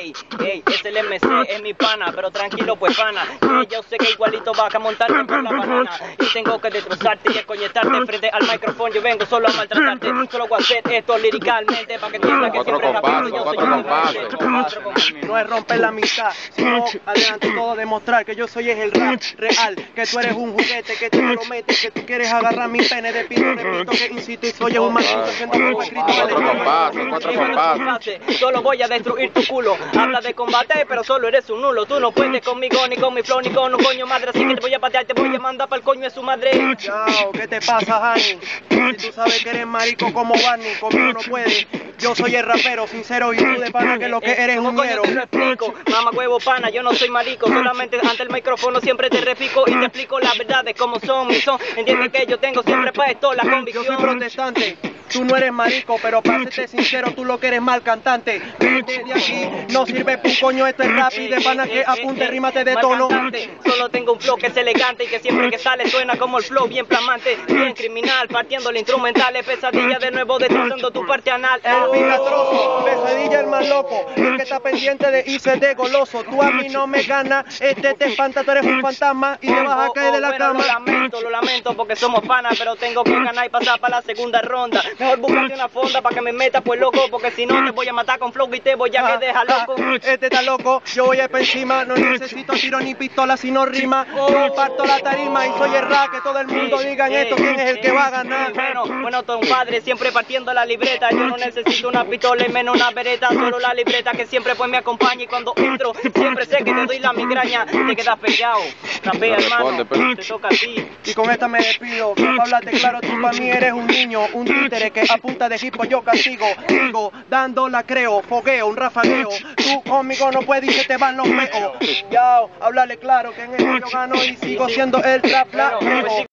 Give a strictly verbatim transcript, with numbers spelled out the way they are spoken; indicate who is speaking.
Speaker 1: Ey, ey, es el M C, es mi pana, pero tranquilo pues pana, que yo sé que igualito vas a montarte por la banana y tengo que destrozarte y escoñetarte frente al micrófono. Yo vengo solo a maltratarte, solo voy a hacer esto liricalmente para que entiendas que siempre rapero yo soy un.
Speaker 2: No es romper la amistad, sino adelante todo demostrar que yo soy es el rap real, que tú eres un juguete, que tú lo metes, que tú quieres agarrar mi pene de pito, repito que insisto y soy es un maldito haciendo un escrito.
Speaker 3: Cuatro compases, cuatro compases.
Speaker 1: Solo voy a destruir tu culo. Habla de combate, pero solo eres un nulo. Tú no puedes conmigo, ni con mi flow, ni con un coño madre. Así que te voy a patear, te voy a mandar pa'l coño de su madre.
Speaker 2: Chao, ¿qué te pasa, Hani? Si tú sabes que eres marico como Barney, conmigo no puedes. Yo soy el rapero sincero y tú de pana que lo que eres un
Speaker 1: coño
Speaker 2: ñero.
Speaker 1: te lo explico? Mamá huevo pana, yo no soy marico. Solamente ante el micrófono siempre te repico y te explico las verdades como son mis son. Entiende que yo tengo siempre puesto la convicción.
Speaker 2: Yo soy protestante. Tú no eres marico, pero para serte sincero, tú lo que eres mal cantante. Vete de aquí, no sirve pa' un coño, esto es rap y de pana que apunte, rímate de tono.
Speaker 1: Solo tengo un flow que es elegante y que siempre que sale suena como el flow bien flamante, bien criminal, partiendo el instrumental, es pesadilla de nuevo destrozando tu parte anal.
Speaker 2: El vigastroso, pesadilla el más loco, el que está pendiente de irse de goloso. Tú a mí no me ganas, este te espanta, tú eres un fantasma y te vas a caer de la
Speaker 1: bueno,
Speaker 2: cama.
Speaker 1: Lo lamento, lo lamento porque somos panas, pero tengo que ganar y pasar para la segunda ronda. Mejor búscate una fonda para que me metas pues loco, porque si no te voy a matar con flow y te voy a que deja loco.
Speaker 2: Este está loco, yo voy a ir pa' encima, no necesito tiro ni pistola si no rima. Yo parto la tarima y soy el rap, que todo el mundo digan esto, quién es el que va a ganar.
Speaker 1: Bueno, bueno, tu padre siempre partiendo la libreta, yo no necesito una pistola y menos una bereta, solo la libreta que siempre pues me acompaña y cuando entro siempre sé que te doy la migraña, te quedas pegado, rapea hermano, te toca a ti.
Speaker 2: Y con esta me despido, que pa' hablarte claro, tú pa' mí eres un niño, un títere que a punta de hip yo castigo, digo, dando la creo, fogueo, un rafagueo, tú conmigo no puedes y se te van los meos. Yao, háblale claro que en esto yo gano y sigo siendo el rap la